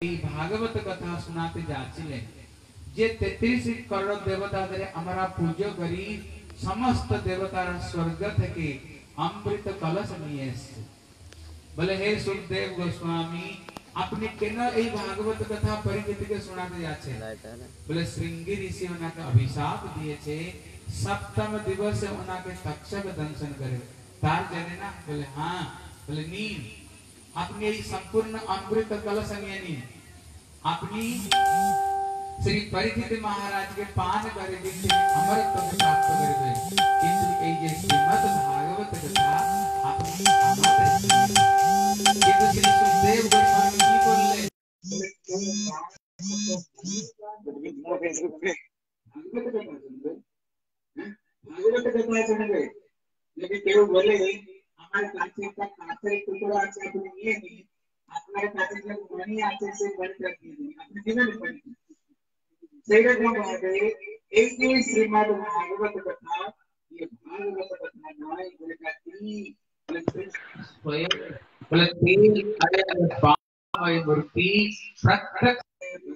भागवत कथा सुनाते जाचिले जे 33 करोड़ देवता धरे हमारा पूजो करी समस्त देवता स्वर्ग থেকে अमृत कलश নিয়ে এসেছে बोले हे सुखदेव गोस्वामी अपने केना এই भागवत कथा परिचित के सुनाते जाचे बोले श्रृंगी ऋषि उनका अभिशाप दिए सप्तम दिवस से उनके तक्षक दंशन करे तार जाने ना बोले हाँ बोले नी अपने संपूर्ण अमृत कलश नी अपनी श्री परीक्षित महाराज के पान करे दिन अमृत प्राप्त करे किंतु ए जे श्रीमद् भागवत कथा अपनी किंतु श्री सुखदेव गोस्वामी जी बोले भागवत कथा सुनबे लेकिन केव बोले हमारे कांचे का कांचे टुकड़ा আছে আপনি নিয়ে নি আপনার কাছে যে মনি আছে সে বন্ধ कर दीजिए আপনি দিবেন বন্ধ सेरे को बात है एक ही श्रीमद् भागवत कथा ये भागवत कथा नाई बोले कहती बोले तीन अरे बाय मूर्ति प्रत्यक्ष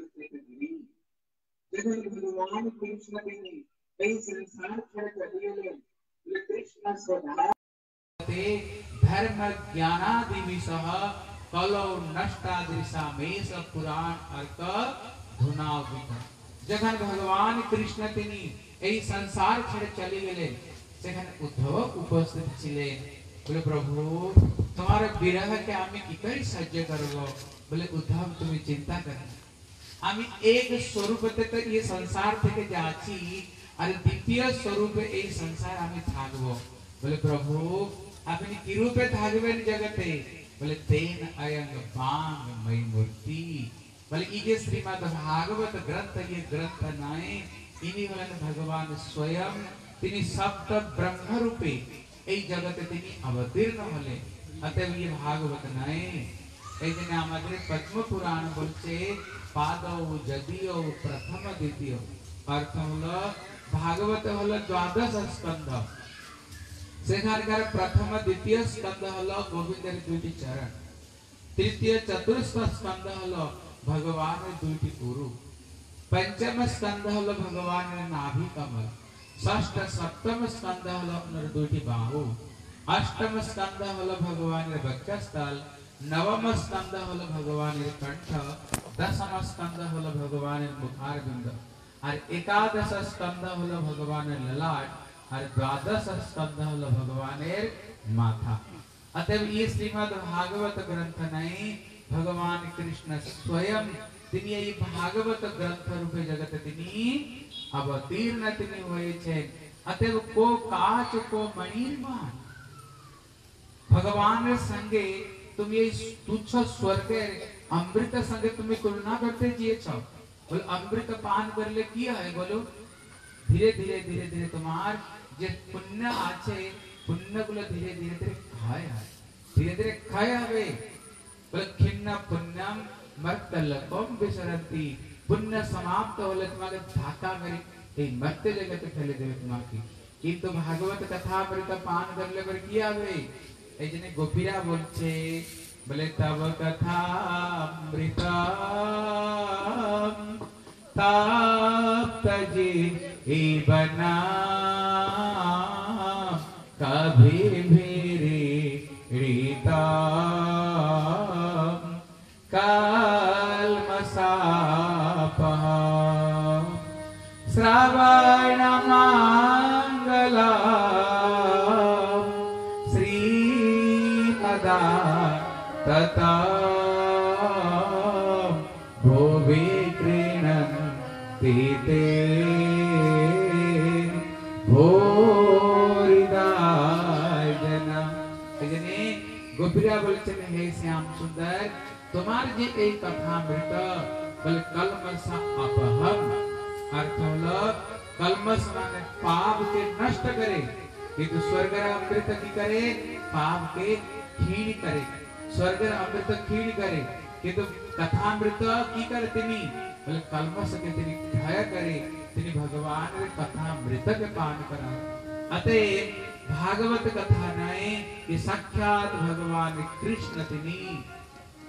जैसे भगवान कृष्ण के कई संसार खड़े कर दिए बोले कृष्ण स्वभाव धर्म ज्ञानादि विषह कलो नष्टादृशामेश पुराण अर्क धुनावित जखन भगवान कृष्ण तिनी এই संसार ছেড়ে চলে গেলেন সেখানে উদ্ধব উপস্থিত ছিলেন बोले प्रभु তোমার বিরহ কে আমি কি করে সহ্য করব बोले उद्धव তুমি চিন্তা করো আমি এক স্বরূপতে তো এই সংসার থেকে যাচ্ছি আর দ্বিতীয় স্বরূপে এই সংসার আমি থাকব बोले प्रभु আপনি কি রূপে থাকবেন জগতে बोले तेन अयंग बांग मई मूर्ति बोले ये श्रीमद् भागवत ग्रंथ ये ग्रंथ नाए इन्हीं वाले भगवान स्वयं तिनी सप्त ब्रह्म रूपे এই জগতে তিনি অবতীর্ণ হলেন অতএব ये भागवत नाए এই জন্য আমাদের পদ্ম পুরাণ বলছে পাদৌ যদিও প্রথম দ্বিতীয় অর্থ হলো ভাগবত হলো দ্বাদশ স্কন্ধ सेखानकार प्रथम द्वितीय स्कंद हलो गोविंदर दुईटी चरण तृतीय चतुर्थ स्कंद हलो भगवान दुईटी गुरु पंचम स्कंद हलो भगवान नाभि कमल षष्ठ सप्तम स्कंद हलो उनर दुईटी बाहु अष्टम स्कंद हलो भगवान वक्षस्थल नवम स्कंद हलो भगवान कंठ दशम स्कंद हलो भगवान मुखारबिंद और एकादश स्कंद हलो भगवान ललाट और द्वादश स्कंद हलो भगवानेर माथा अतएव ये श्रीमद् भागवत ग्रंथ नहीं भगवान कृष्ण स्वयं तिनी ये भागवत ग्रंथ रूपे जगत तिनी अवतीर्ण तिनी होए छे अतएव को काच को मणिमान भगवान संगे तुम ये तुच्छ स्वर्ग अमृत संगे तुम तुलना करते जिए छो बोल अमृत पान कर ले किया है बोलो धीरे धीरे धीरे धीरे तुम्हार जे पुण्य आछे पुण्य गुलो धीरे धीरे धीरे खाय हवे बोले खिन्न पुण्यम मर्तलकम विसरंती पुण्य समाप्त होले तुम्हारे धाका करी ए मर्त्य जगत फैले देवे तुम्हारी किंतु भागवत कथा अमृत पान करले पर किया हवे ए जने गोपीरा बोलछे बोले तव कथा अमृतम ताप्त जी ही बना कभी भी रीता कल्मषापः श्रवण मंगला श्रीमदा तथा भुवि गृह्णन्ति ते गोपिया बोलते हे श्याम सुंदर तुम्हारे जे एक कथा मृत बोले कलमष अपहम अर्थ हलो कलमष माने पाप के नष्ट करे किंतु स्वर्ग अमृत की करे पाप के क्षीण करे स्वर्ग अमृत क्षीण करे किंतु कथामृत की करे तिनी बोले कलमष के तिनी क्षय करे तिनी भगवान रे कथामृत के पान करा अतः भागवत कथा नाए कि साक्षात भगवान कृष्ण तिनी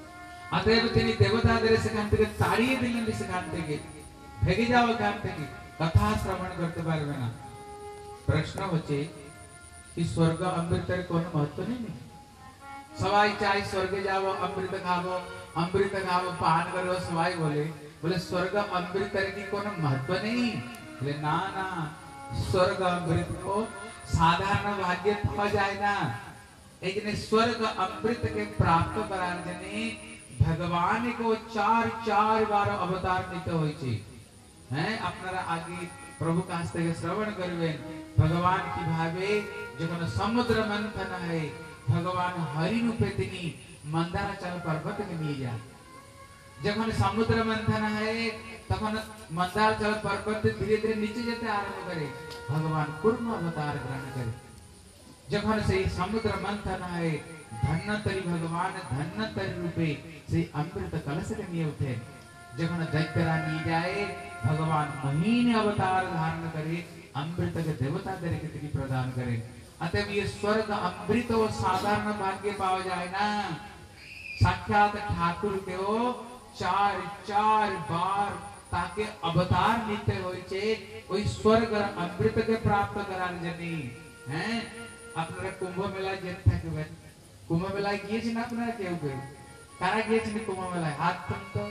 अतएव তিনি দেবতাদের সেখান থেকে তাড়িয়ে দিলেন, সেখান থেকে ভেগে যাও এখান থেকে, কথা শ্রবণ করতে পারবে না। প্রশ্ন হচ্ছে কি স্বর্গ অমৃতের কোনো महत्व নেই? সবাই চাই স্বর্গে যাব, অমৃত খাবো, অমৃত খাবো, পান করবো, সবাই বলে बोले स्वर्ग अमृत की कोनो महत्व नहीं? बोले ना ना, स्वर्ग अमृत को साधारण भाग्य पावा जाए ना। एक स्वर्ग अमृत के प्राप्त कराने जने भगवान को चार चार बार अवतार निते होई छी हैं। अपनारा आगे प्रभु का हस्ते के श्रवण करबेन, भगवान की भावे जखन समुद्र मंथन है, भगवान हरि रूपे तिनी मंदाराचल पर्वत के निये जा। जखन समुद्र मंथन है तखन मंदाराचल पर्वत धीरे धीरे नीचे जेते आरंभ करे, भगवान कूर्म अवतार ग्रहण करे। जखन से समुद्र मंथन है, धन्वंतरी भगवान धन्वंतरी रूपे से अमृत कलश के निये उठे। जखन दैत्यरा नहीं जाए, भगवान महीने अवतार धारण करे, अमृत के देवता दरे के प्रदान करे। अतः ये स्वर्ग अमृत और साधारण भाग्य पावा जाए ना। साक्षात ठाकुर के ओ चार चार बार ताके अवतार नित्य होई छे, ओई स्वर्ग अमृत के प्राप्त करार जनी हैं। আপনারা কুম্ভ মেলায় যেতে থাকবেন, কুম্ভ মেলায় গিয়েছেন আপনারা কেউ কেউ? কারা গিয়েছেন কুম্ভ মেলায়? হাত তুলুন তো,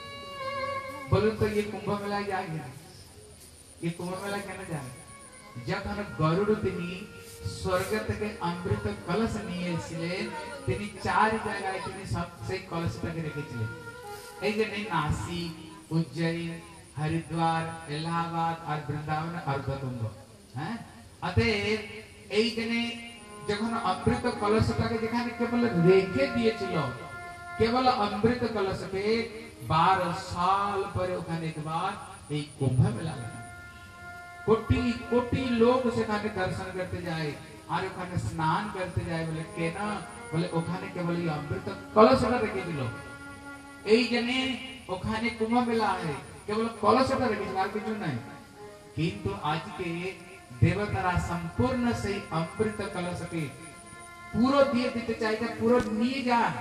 বলুন তো ये কুম্ভ মেলায় যায় না? ये কুম্ভ মেলায় কেন যায়? যখন গরুড় তিনি স্বর্গ থেকে অমৃত কলস নিয়ে এসেছিলেন, তিনি চার জায়গায় তিনি সব সেই কলসটাকে রেখেছিলেন। এই যে नासिक, उज्जैन, हरिद्वार, इलाहाबाद और वृंदावन और गौतमबुद्ध हैं। अतएव এই জন্য যখন অমৃত কলসটাকে যেখানে কেবল রেখে দিয়েছিল, কেবল অমৃত কলসকে 12 সাল পরে ওখানে একবার এই কুম্ভ মেলা লাগা। কোটি কোটি লোক সেখানে দর্শন করতে যায় আর ওখানে স্নান করতে যায়। বলে কেন? বলে ওখানে কেবল এই অমৃত কলসটা রেখেছিল। এই জন্য ওখানে কুম্ভ মেলা হয়, কেবল কলসটা রেখেছিল, আর কিছু নাই। কিন্তু আজকে देवतारा संपूर्ण से अमृत कलश के पूरा दिए देते चाहिए, पूरा नहीं जान।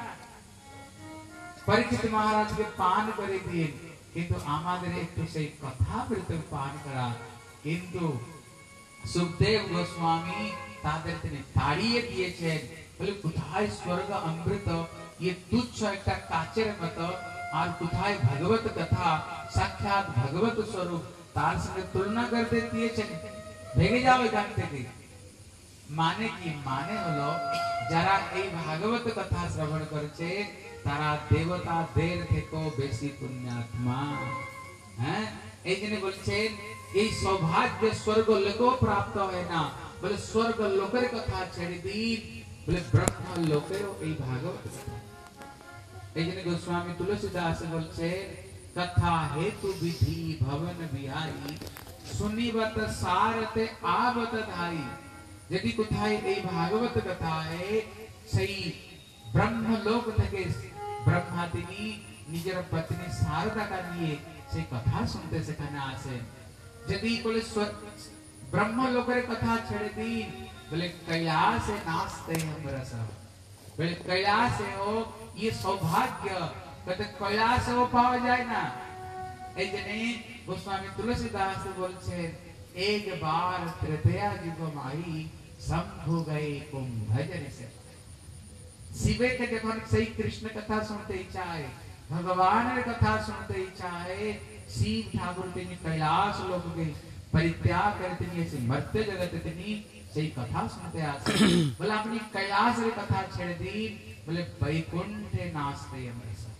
परीक्षित महाराज के पान करे दिए, किंतु आमादेर एकटु सेई कथामृत पान करा। किंतु सुखदेव गोस्वामी तादेर तिनि ताड़िये दिएछेन। बोले कोथाय स्वर्ग अमृत, ये तुच्छ एकटा काचेर मतो, और कोथाय भगवत कथा साक्षात भगवत स्वरूप, तार संगे तुलना करते दिएछेन। ভেগে যাও এখান থেকে। মানে কি? মানে হলো যারা এই ভাগবত কথা শ্রবণ করেছে তারা দেবতাদের থেকেও বেশি পুণ্যাত্মা। হ্যাঁ, এই জন্য বলছেন এই সৌভাগ্য স্বর্গ লোকেও প্রাপ্ত হয় না। বলে স্বর্গ লোকের কথা ছেড়ে দিন, বলে ব্রহ্ম লোকেরও এই ভাগবত কথা। এই জন্য গোস্বামী তুলসীদাস বলছেন कथा हेतु विधि भवन बिहारी सुनिबत सारते आवत धाई। यदि कोথায় এই ভাগবত কথায় সেই ব্রহ্মলোক থেকে ব্রহ্মা তিনি নিজের পত্নী শারদাকে নিয়ে সেই কথা শুনতে সেখানে আসেন। যদি বলে ব্রহ্মলোকের কথা ছেড়ে দিন, বলে कैलासे नाचते हमरा सब, বলে कैलासे हो ये सौभाग्य, कहते कैलाश वो पावा जाए ना। এই জন্য গোস্বামী তুলসীদাস বলছেন एक बार त्रेतया युग माई शंभु गए कुंभजन से। शिवे के जखन सही कृष्ण कथा सुनते इच्छा है, भगवान कथा सुनते इच्छा है, शिव ठाकुर तिनी कैलाश लोक के परित्याग करते नहीं, ऐसे मर्त्य जगत तिनी सही कथा सुनते आसे। बोला अपनी कैलाश रे कथा छेड़ दी, बोले वैकुंठे नाचते हमारे साथ।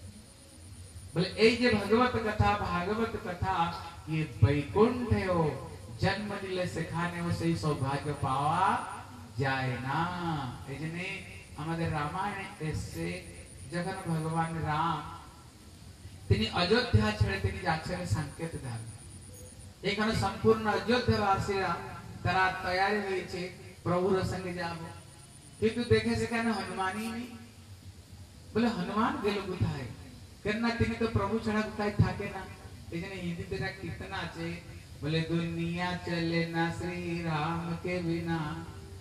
बोले এই যে भगवत कथा भागवत कथा ये वैकुंठ है, हो जन्म दिले सेखाने हो सही सौभाग्य पावा जाए ना। এজন্য আমাদের রামায়ণে এসে যখন ভগবান রাম তিনি অযোধ্যা ছেড়ে তিনি যাচ্ছেন সংকেত ধাম, এখানে সম্পূর্ণ অযোধ্যাবাসীরা তারা তৈরি হয়েছে প্রভুর সঙ্গে যাব, কিন্তু দেখে সেখানে হনুমানই নেই। বলে হনুমান গেল কোথায়? কেননা তিনি তো প্রভু ছাড়া কোথায় থাকে না। এই জন্য হিন্দিতে একটা কীর্তন আছে, बोले दुनिया चले ना श्री राम के बिना,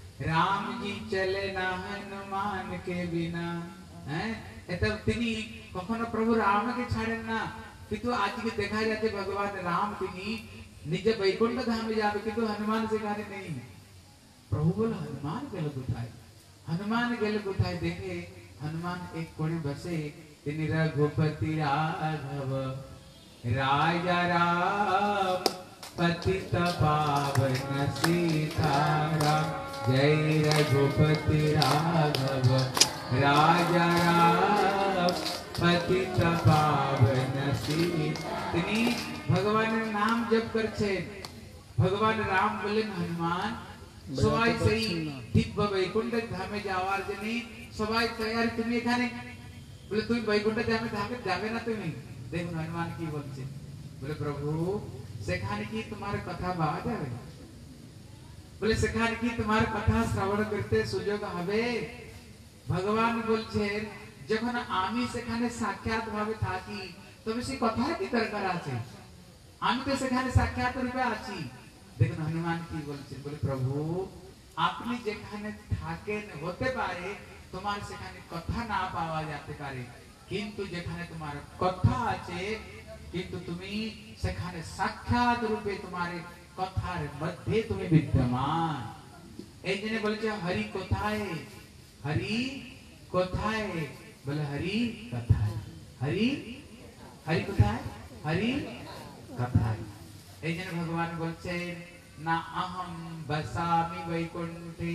राम जी चले ना हनुमान के बिना। हैं तब তিনি कखनो प्रभु राम के छाड़े ना किंतु आज के देखा जाते भगवान राम तिनी निज वैकुंठ धाम में जावे किंतु हनुमान से गाने नहीं। प्रभु बोला हनुमान गेल गुथाई, हनुमान गेल गुथाई। देखे हनुमान एक कोने बसे तिनी रघुपति राघव राजा राम पतित पावन सीताराम। जय रघुपति राघव राजा राम पतित पावन सीताराम। भगवान नाम जप कर छे। भगवान राम बोले हनुमान सबाई सही दिव्य वैकुंठ धामे जावार जनी सबाई तैयार তুমি এখানে बोले तुम वैकुंठ धामे धामे जावे ना তুমি। देखो हनुमान की बोलছে बोले प्रभु सेखाने की तुम्हारे कथा बावा जावे। बोले सेखाने की तुम्हारे कथा श्रवण करते सुजोग हवे। भगवान बोलছে যখন আমি সেখানে সাক্ষাৎ ভাবে থাকি তবে সেই কথা কি দরকার আছে, আমি তো সেখানে সাক্ষাৎ রূপে আছি। দেখুন হনুমান কি বলছে বলে প্রভু আপনি যেখানে থাকেন হতে পারে তোমার সেখানে কথা না পাওয়া যেতে পারে, কিন্তু যেখানে তোমার কথা আছে কিন্তু তুমি সেখানে সাক্ষাৎ রূপে তোমার কথার মধ্যে তুমি বিদ্যমান। এই জন্য বলছে হরি কোথায়, হরি কোথায়, बोले हरि कथा है। हरि हरि कथा है, हरि कथा है। ऐजन भगवान बोलते ना अहम बसामि वैकुंठे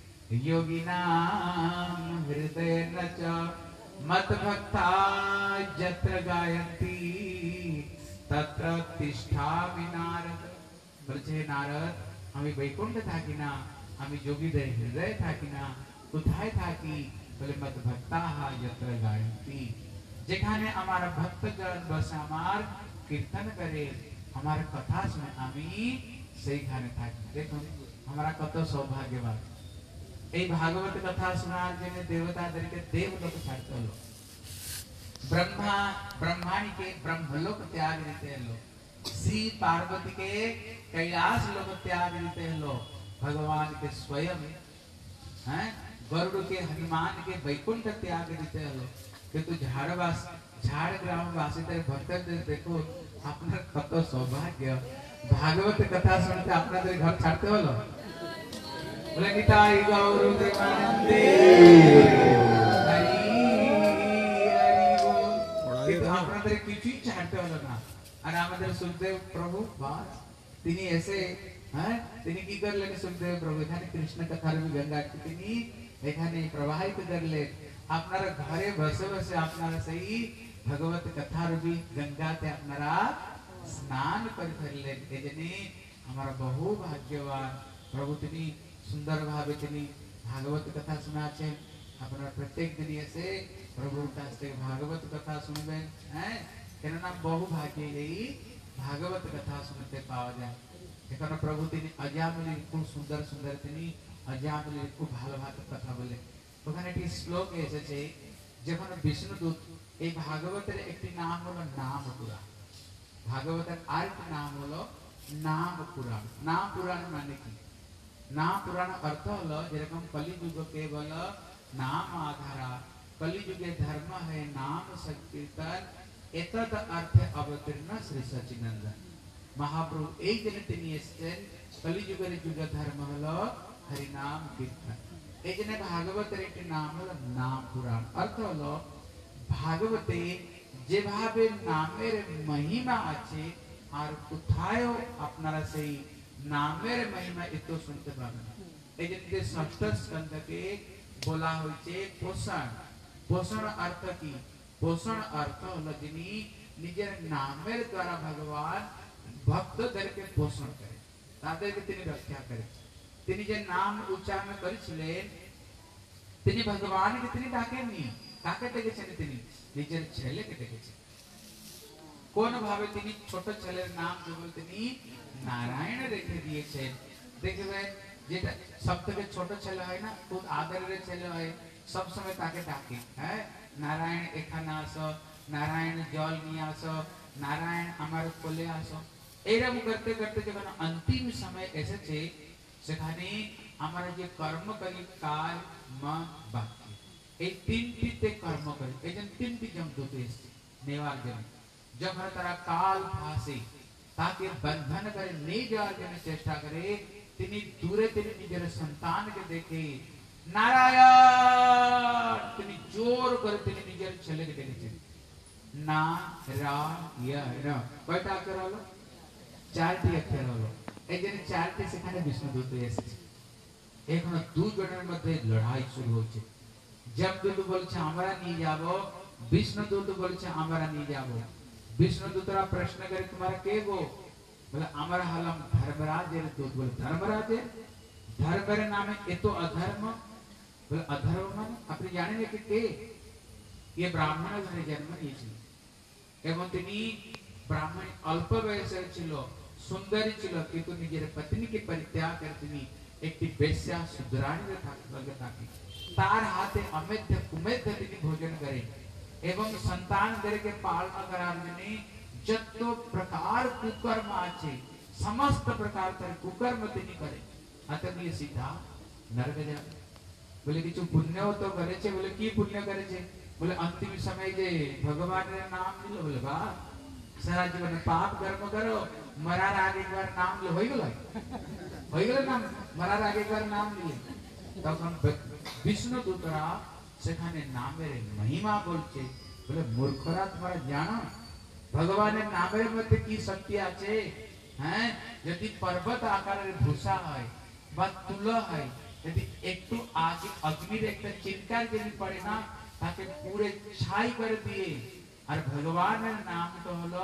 योगिनां हृदयेन च मत भक्ता यत्र गायन्ति तत्र तिष्ठामि नारद। बोलते नारद हमें वैकुंठ था कि ना, हमें जोगीদের हृदय था कि ना, কোথায় থাকি बोले मत भक्ता यत्र गायन्ति। যেখানে আমার ভক্তজন বসে আমার কীর্তন করে আমার কথা শুনে আমি সেইখানে থাকি। দেখুন আমরা কত সৌভাগ্যবান। এই ভাগবত কথা শোনার জন্য দেবতাদেরকে দেবলোক ছাড়তে হলো, ब्रह्माणी ब्रह्मलोक त्याग देते हैं लोग, श्री पार्वती के कैलाश लोक त्याग देते हैं लोग, भगवान के स्वयं हैं गरुड़ के हनुमान के वैकुंठ त्याग देते हैं लोग। किंतु झाड़ ग्राम वासी तेरे भक्त देखो अपना कत सौभाग्य भागवत कथा सुनते अपना तेरे घर छाड़ते हो लो। बोले निताई गौर प्रेमानंदे আপনাদের কিছুই ছাড়তে হলো না। আর আমাদের সুখদেব প্রভু বাস তিনি এসে তিনি কি করলেন সুখদেব প্রভু এখানে কৃষ্ণ কথার গঙ্গা তিনি এখানে প্রবাহিত করলেন। আপনারা ঘরে বসে বসে আপনারা সেই ভগবত কথার গঙ্গাতে আপনারা স্নান করে ফেললেন। এজন্য আমার বহু ভাগ্যবান প্রভু তিনি সুন্দর ভাবে তিনি ভাগবত কথা শোনাচ্ছেন। আপনারা প্রত্যেক দিন এসে प्रभु भागवत कथा सुनबें हैं केनना बहु भाग्य এই भागवत कथा सुनते पाওয়া যায়। এখানে প্রভু তিনি অজামিল খুব সুন্দর সুন্দর তিনি অজামিল খুব ভালো ভালো কথা বলে। ওখানে একটি শ্লোক এসেছে যখন বিষ্ণুদূত এই ভাগবতের একটি নাম হলো নাম পুরাণ, ভাগবতের আরেকটি নাম হলো নাম পুরাণ। নাম পুরাণ মানে কি? নাম পুরাণ অর্থ হলো যেরকম কলিযুগ কেবল नाम आधारा कलिजुगे धर्म है नाम संकीर्तन एतद अर्थ अवतीर्ण श्री सचिनंदन महाप्रभु एक दिन তিনি এসেছেন কলিযুগের যুগ ধর্ম হলো হরি নাম কীর্তন। এই জন্য ভাগবতের একটি নাম হলো নাম পুরাণ। অর্থ হলো ভাগবতে যেভাবে নামের মহিমা আছে আর কোথায়ও আপনারা সেই নামের মহিমা এত শুনতে পাবেন। এই জন্য ষষ্ঠ স্কন্ধকে बोला হয়েছে পোষণ। পোষণ অর্থ কি? পোষণ অর্থ হলো যিনি নিজের নামের দ্বারা ভগবান ভক্তদেরকে পোষণ করে, তাদেরকে তিনি রক্ষা করে। তিনি যে নাম উচ্চারণ করেছিলেন তিনি ভগবানকে তিনি ডাকেননি। কাকে ডেকেছেন? তিনি নিজের ছেলেকে ডেকেছেন। কোন ভাবে তিনি ছোট ছেলের নাম কেবল তিনি নারায়ণ রেখে দিয়েছেন। দেখবেন যেটা সবথেকে ছোট ছেলে হয় না, খুব আদরের ছেলে হয়, সব সময় তাকে ডাকে হ্যাঁ নারায়ণ এখানে আসো, নারায়ণ জল নিয়ে আসো, নারায়ণ আমার কোলে আসো। এইরকম করতে করতে যখন অন্তিম সময় এসেছে সেখানে আমরা যে কর্ম করি কায় মন বাক্য এই তিনটিতে কর্ম করে, এই জন্য তিনটি যমদূত এসেছে নেওয়ার জন্য। যখন তারা কাল ফাঁসে তাকে বন্ধন করে নিয়ে যাওয়ার জন্য চেষ্টা করে, তিনি দূরে তিনি নিজের সন্তানকে দেখে নারায়ণ তিনি জোর করে তিনি নিজের ছেলেকে ডেকেছেন। না রা ইয়া রা কয়টা অক্ষর হলো? চারটি অক্ষর হলো। এই জন্য চারটি সেখানে বিষ্ণুদূত এসেছে। এখন দুজনের মধ্যে লড়াই শুরু হচ্ছে। যমদূত বলছে আমরা নিয়ে যাব, বিষ্ণুদূত বলছে আমরা নিয়ে যাব। বিষ্ণুদূতরা প্রশ্ন করে তোমরা কে গো? বলে আমরা হলাম ধর্মরাজের দূত। বলে ধর্মরাজের? ধর্মের নামে এত অধর্ম? বলে অধর্ম মানে আপনি জানেন কি কে? ये ब्राह्मण घरे जन्म নিয়েছিল এবং তিনি ব্রাহ্মণ অল্প বয়সের ছিল, সুন্দরী ছিল, কিন্তু নিজের পত্নীকে পরিত্যাগ করে তিনি একটি বেশ্যা সুদরাণীতে থাকি। তার হাতে অমেধ্য কুমেধ্য তিনি ভোজন করেন এবং সন্তানদেরকে পালনা করার জন্য যত প্রকার কুকর্ম আছে সমস্ত প্রকার তার কুকর্ম তিনি করেন। অতএব ये सीधा नरक जाবে। বলে কিছু পুণ্য তো করেছে। বলে কি পুণ্য করেছে? बोले अंतिम समय जे भगवान ने नाम लियो। बोले बा सारा जीवन पाप कर्म करो, मरार आगे एक बार नाम लो, हो गलो नाम, मरार आगे एक बार नाम लिए। तখন বিষ্ণুদূতরা সেখানে নামের মহিমা বলছে। বলে মূর্খরা তোমরা জানো ভগবানের নামের মধ্যে কি শক্তি আছে? হ্যাঁ, যদি পর্বত আকারের ভূষা হয় বা তুলো হয়, যদি একটু আগে অগ্নির একটা চিৎকার যদি পড়ে না ताकि पूरे छाई कर दिए। और भगवान का नाम तो हलो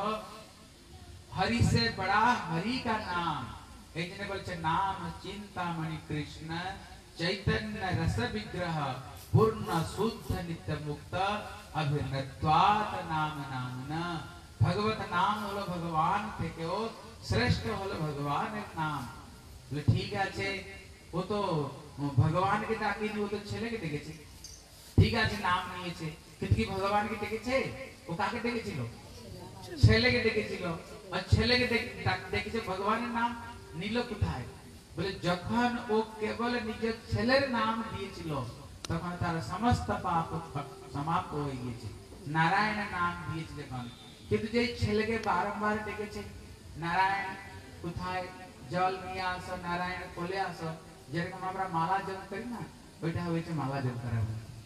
हरि से बड़ा हरि का नाम। एक ने बोलते नाम चिंतामणि कृष्ण चैतन्य रस विग्रह पूर्ण शुद्ध नित्य मुक्त अभिनत्वात नाम नामना। भगवत नाम हलो भगवान थे क्यों श्रेष्ठ हलो भगवान एक नाम। बोले ठीक है, वो तो भगवान के डाकी नहीं, वो तो छेले के डेके छे। ঠিক আছে নাম নিয়েছে, কিন্তু কি ভগবানকে ডেকেছে? ও কাকে ডেকেছিল? ছেলেকে ডেকেছিল। আর ছেলেকে ডেকেছে, ভগবানের নাম নিল কোথায়? বলে যখন ও কেবল নিজের ছেলের নাম দিয়েছিল তখন তার সমস্ত পাপ সমাপ্ত হয়ে গিয়েছে। নারায়ণের নাম দিয়েছে যখন, কিন্তু যে ছেলেকে বারংবার ডেকেছে নারায়ণ কোথায়, জল নিয়ে আসো, নারায়ণ কোলে আসো, যেরকম আমরা মালা জপ করি না, ওইটা হয়েছে মালা জপ করা।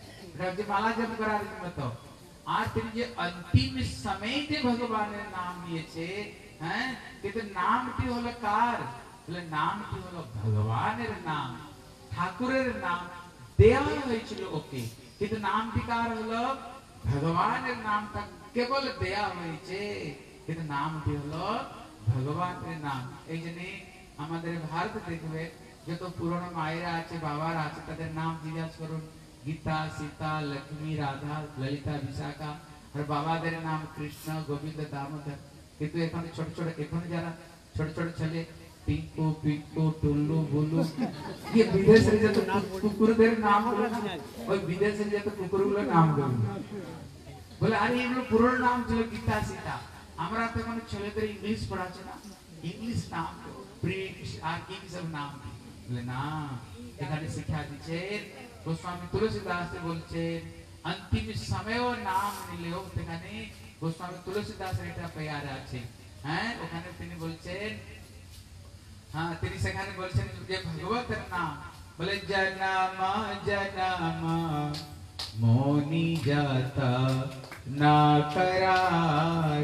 माला जप करार मत आज तेरी जे अंतिम समय ते भगवान ने नाम लिए छे हैं किते नाम टी होलो कार बोले नाम टी होलो भगवानेर नाम ठाकुरेर नाम देया হয়েছিল ওকে কিন্তু নাম টি কার হলো ভগবানের নাম তা কেবল দেয়া হয়েছে কিন্তু নাম টি হলো ভগবানের নাম। এই জন্য আমাদের ভারত দেখবে যত পুরনো মায়েরা আছে বাবারা আছে তাদের নাম জিজ্ঞাসা করুন, गीता सीता लक्ष्मी राधा ललिता विशाखा और बाबा तेरे नाम कृष्ण गोविंद दामोदर। किंतु এখন ছোট ছোট এখন যারা ছোট ছোট ছেলে পিঙ্কু পিঙ্কু টুল্লু বুলু ये বিদেশের যত কুকুরদের নাম গুলো ওই বিদেশের যত কুকুরগুলোর নাম গুলো বলে আরে এগুলো পুরো নাম ছিল গীতা সীতা। আমরা তো এখন ছেলেদের ইংলিশ পড়াচ্ছে না, ইংলিশ নাম প্রিন্স আর কি সব নাম বলে না। এখানে শিক্ষা দিচ্ছে গোস্বামী তুলসীদাস বলছেন अंतिम समय नाम নিলেও সেখানে গোস্বামী তুলসীদাসের এটা পেয়ার আছে। হ্যাঁ, ওখানে তিনি বলছেন, হ্যাঁ তিনি সেখানে বলছেন যে ভগবতের নাম বলে জনম জনম मोनी जाता ना कराई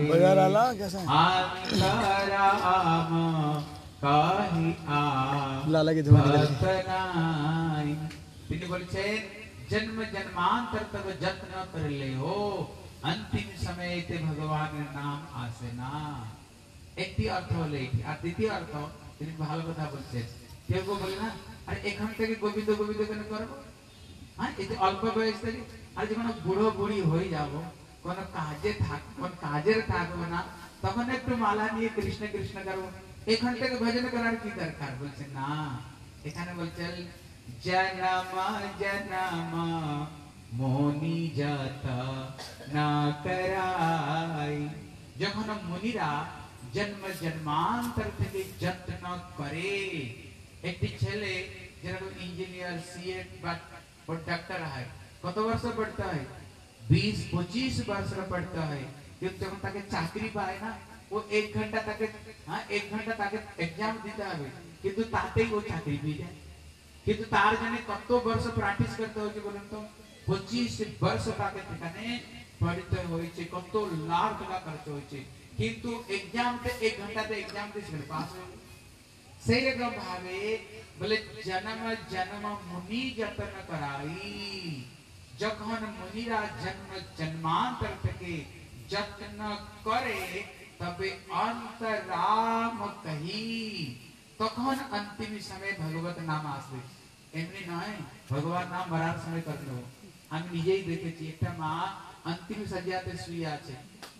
आम काहि आ लाला की धुआं তিনি বলেছেন जन्म जन्मांतर तक जत्न कर ले हो अंतिम समय ते भगवान नाम आसे ना। একটি অর্থ হলো এটি, আর দ্বিতীয় অর্থ তিনি ভালো কথা বলছেন। কেউ কেউ বলে না আরে এখান থেকে গোবিন্দ গোবিন্দ কেন করব, হ্যাঁ এই যে অল্প বয়স থেকে আর যখন বুড়ো বুড়ি হয়ে যাব কোন কাজে কোন কাজের থাকবো না তখন একটু মালা নিয়ে কৃষ্ণ কৃষ্ণ করবো, এখান থেকে ভজন করার কি দরকার? বলছে না, এখানে বলছেন जन्म जन्म मोनी जाता ना कराई। যখন মুনিরা জন্ম জন্মান্তর থেকে যত্ন করে, একটি ছেলে যেরকম ইঞ্জিনিয়ার সিএ বা ডাক্তার হয় कत वर्ष पढ़ता है 20-25 वर्ष पढ़ता है क्योंकि जब ताके चाकरी पाए ना वो 1 घंटा ताके 1 घंटा ताके एग्जाम दीता है किंतु ताते ही वो चाकरी भी जाए किंतु तार जने कत वर्ष प्रैक्टिस करते हो बोलन तो 25 वर्ष ताके ठिकाने पढ़ते होई छे कत लाख टाका खर्च होई छे किंतु एग्जाम ते 1 घंटा ते एग्जाम दे से पास हो सही रकम भावे बोले जन्म जन्म मुनि जतन कराई जखन मुनिरा जन्म जन्मांतर के जतन करे तबे अंतराम कही तखन अंतिम समय भगवत नाम आसबे एमनी नय भगवान नाम बरार समय करलो हम निजेई देखेছি একটা মা अंतिम सज्जाते শুয়ে আছে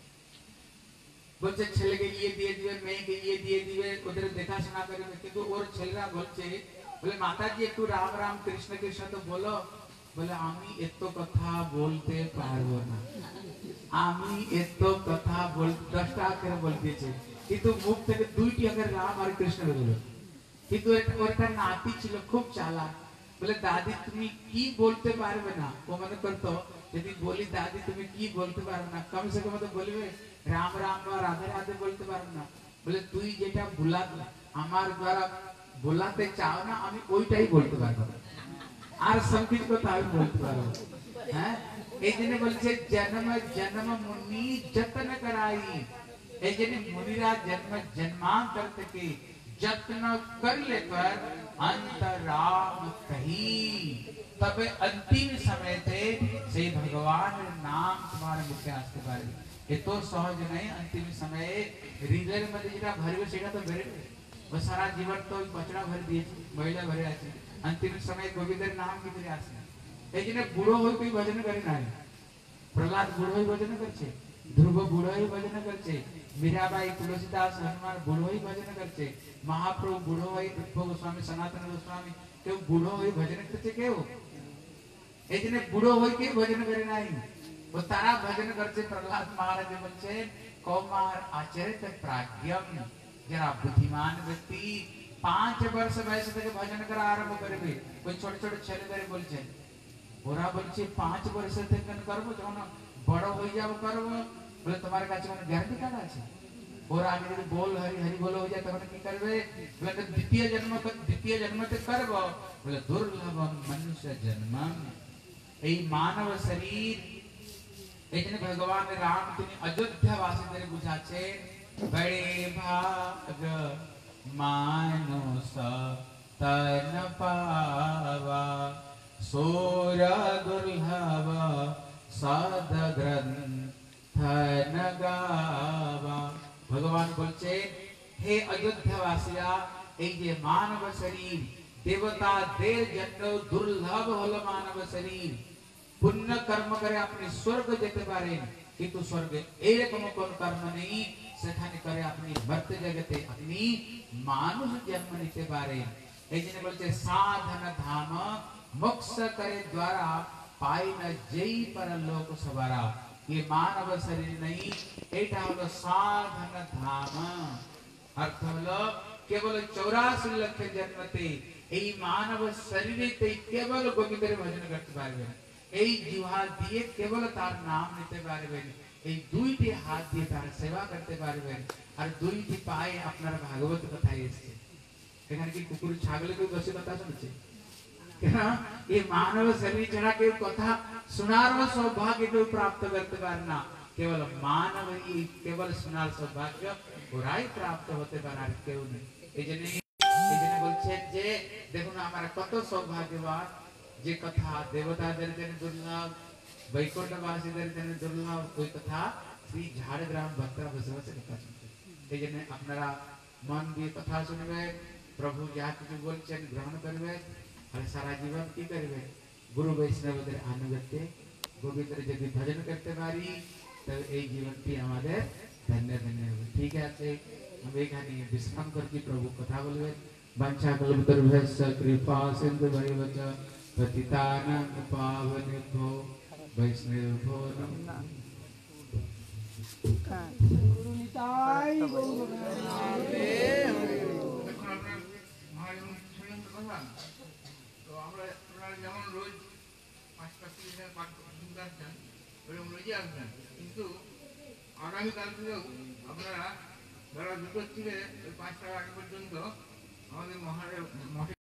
বলছে ছেলেকে ইয়ে দিয়ে দিবেন মেয়েকে ইয়ে দিয়ে দিবেন ওদের দেখাশোনা করবে কিন্তু ওর ছেলেরা বলছে বলে মাতাজি একটু রাম রাম কৃষ্ণ কৃষ্ণ তো বলো বলে আমি এত কথা বলতে পারবো না আমি এত কথা বল 10টা করে বলতেছে কিন্তু মুখ থেকে দুইটি अगर রাম আর কৃষ্ণ বললো কিন্তু ওরটা নাতি ছিল খুব চালাক বলে দাদি তুমি কি বলতে পারবে না ও মনে করতো যদি বলি দাদি তুমি কি বলতে পারবে না কম সে কম তো বলবে রাম রাম বা রাধে রাধে বলতে পারবে না বলে তুই যেটা বুলাতে আমার দ্বারা বুলাতে চাও না আমি ওইটাই বলতে পারবো আর সংকিত কথা আমি বলতে পারবো হ্যাঁ এইজন্য বলছে জন্ম জন্ম মুনি যতন कराई এইজন্য মুনিরা জন্ম জন্মান্তর থেকে যত্ন करले पर अंतराम कही तब अंतिम समय थे से भगवान नाम तुम्हारे मुख आस्ते पारे ये तो सहज नहीं अंतिम समय हृदय मध्ये जेटा भरवे सेटा तो भरे वो सारा जीवन तो बचड़ा भर दिए महिला भरे आछे अंतिम समय गोविंदर नाम कितरे आसे एजने बुढ़ो होय कोई भजन करे नाही प्रहलाद बुढ़ो होय भजन करछे ध्रुव बुढ़ो होय भजन करछे मीराबाई तुलसीदास हनुमान बुढ़ो होय भजन करछे महाप्रभु बुढ़ो होय रूप गोस्वामी सनातन गोस्वामी केउ बुढ़ो होय भजन करछे केउ एजने बुढ़ो होय के भजन करे नाही वो तारा भजन करछे प्रहलाद महाराज बोलछे कौमार आचरित प्राज्ञम जरा बुद्धिमान व्यक्ति 5 वर्ष वयस থেকে भजन करा आरंभ करबे कोई छोटे छोटे ছেলেদের বলছে ওরা বলছে 5 वर्ष থেকে করব যখন বড় হই যাব করব বলে তোমার কাছে কোনো গ্যারান্টি কার্ড আছে ওরা আগে যদি বল হরি হরি বল হয়ে যায় তখন কি করবে বলে দ্বিতীয় জন্মতে করব বলে দুর্লভ মনুষ্য জন্ম এই মানব শরীর এইজন্য ভগবান রাম তিনি অযোধ্যা বাসীদের বুঝাচ্ছে बड़े भाग मानुष तन पावा सोर दुर्लभ सद ग्रंथ न गावा भगवान बोलছে हे अयोध्यावासिया এই যে মানব শরীর দেবতাদের জন্য দুর্লভ হলো মানব শরীর পুণ্য কর্ম করে আপনি স্বর্গ যেতে পারেন কিন্তু স্বর্গে এরকম কোন কর্ম নেই সেখানে করে আপনি মর্ত্য জগতে আপনি মানুষ জন্ম নিতে পারেন এইজন্য বলছে সাধন ধাম মোক্ষ করে দ্বারা পাই না যেই পরলোক সবারা ये मानव शरीर नहीं এটা হলো সাধন ধাম अर्थ হলো কেবল 84 লক্ষ জন্মতে এই মানব শরীরেতে কেবল গোবিন্দের ভজন করতে পারবেন এই জিহ্বা দিয়ে কেবল তার নাম নিতে পারবেন এই দুইটি হাত দিয়ে তার সেবা করতে পারবেন আর দুইটি পায়ে আপনার ভাগবত কথা এসেছে এখানে কি কুকুর ছাগলকে বসে কথা শুনছে কেন এই মানব শরীর ছাড়া কেউ কথা শোনার সৌভাগ্য কেউ প্রাপ্ত করতে পারে না কেবল মানব এই কেবল শোনার সৌভাগ্য ওরাই প্রাপ্ত হতে পারে আর কেউ নেই এইজন্য বলছেন যে দেখুন আমার কত সৌভাগ্যবান যে কথা দেবতাদের জন্য দুর্লভ বৈকুণ্ঠবাসীদের জন্য দুর্লভ ওই কথা শ্রী ঝাড়গ্রাম ভক্তরা বসে বসে কথা শুনছেন এই জন্য আপনারা মন দিয়ে কথা শুনবেন প্রভু যা কিছু বলছেন গ্রহণ করবেন আর সারা জীবন কি করবেন গুরু বৈষ্ণবদের আনুগত্যে গোবিন্দের যদি ভজন করতে পারি তবে এই জীবনটি আমাদের ধন্য ধন্য হবে ঠিক আছে আমি এখানে বিশ্রাম করছি প্রভু কথা বলবেন বাঞ্ছা কল্পতরুভ্যশ্চ কৃপা সিন্ধু ভৈবচ পতিতানাং পাবনেভ্যো वैष्णवो नमः गुरु निताई गौर हरे तो আমরা যেমন রোজ 5টা এখানে পাঠ শুনতে আসছেন ওই অনুযায়ী আসবেন, কিন্তু আগামীকাল থেকেও আপনারা বেলা 2টোর থেকে ওই 5টার আগে পর্যন্ত আমাদের মঠে